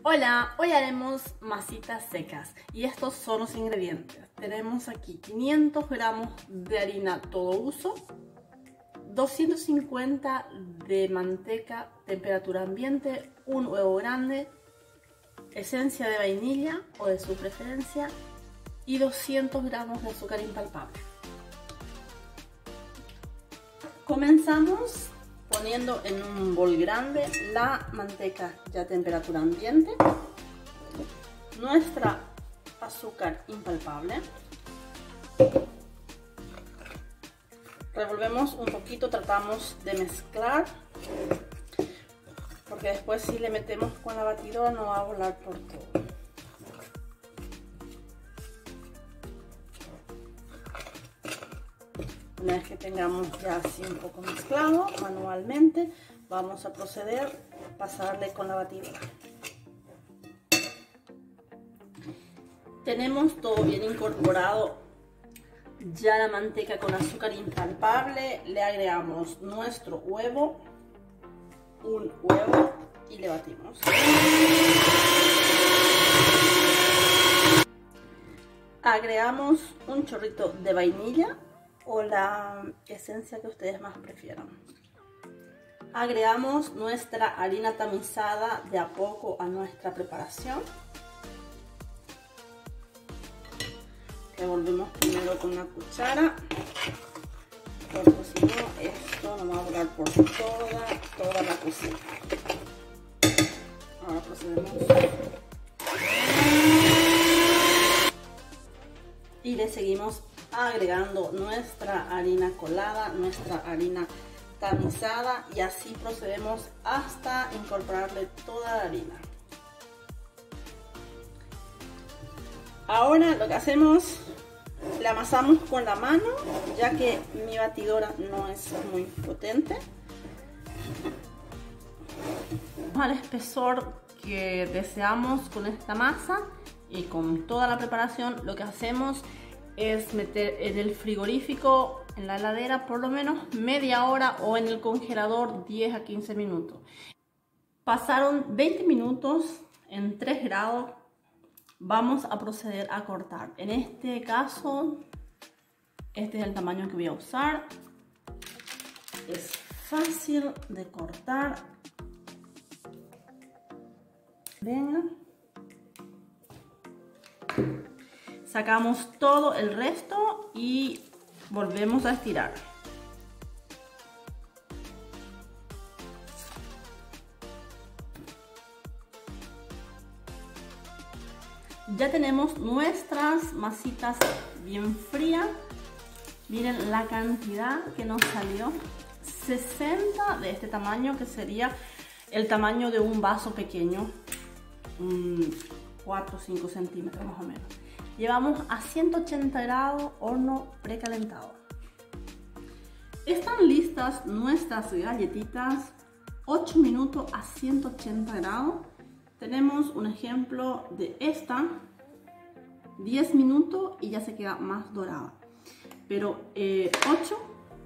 Hola, hoy haremos masitas secas y estos son los ingredientes. Tenemos aquí 500 gramos de harina todo uso, 250 de manteca, temperatura ambiente, un huevo grande, esencia de vainilla o de su preferencia y 200 gramos de azúcar impalpable. Comenzamos poniendo en un bol grande la manteca ya a temperatura ambiente, nuestra azúcar impalpable, revolvemos un poquito, tratamos de mezclar porque después si le metemos con la batidora no va a volar por todo. Una vez que tengamos ya así un poco mezclado manualmente, vamos a proceder a pasarle con la batidora. Tenemos todo bien incorporado ya la manteca con azúcar impalpable, le agregamos nuestro huevo, un huevo y le batimos. Agregamos un chorrito de vainilla o la esencia que ustedes más prefieran. Agregamos nuestra harina tamizada de a poco a nuestra preparación. Revolvemos primero con una cuchara, porque si no esto no va a volar por toda la cocina. Ahora procedemos y le seguimos agregando nuestra harina colada, nuestra harina tamizada y así procedemos hasta incorporarle toda la harina. Ahora lo que hacemos, la amasamos con la mano, ya que mi batidora no es muy potente. Al espesor que deseamos con esta masa y con toda la preparación, lo que hacemos es meter en el frigorífico, en la heladera por lo menos media hora o en el congelador 10 a 15 minutos. Pasaron 20 minutos en 3 grados, vamos a proceder a cortar. En este caso, este es el tamaño que voy a usar. Es fácil de cortar. Venga. Sacamos todo el resto y volvemos a estirar. Ya tenemos nuestras masitas bien frías. Miren la cantidad que nos salió. 60 de este tamaño, que sería el tamaño de un vaso pequeño. 4 o 5 centímetros más o menos. Llevamos a 180 grados horno precalentado. Están listas nuestras galletitas. 8 minutos a 180 grados. Tenemos un ejemplo de esta. 10 minutos y ya se queda más dorada. Pero 8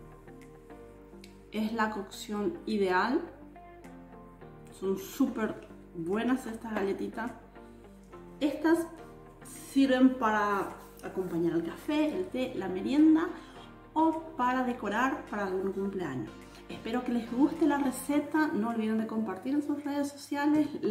es la cocción ideal. Son súper buenas estas galletitas. Estas sirven para acompañar el café, el té, la merienda o para decorar para algún cumpleaños. Espero que les guste la receta, no olviden de compartir en sus redes sociales.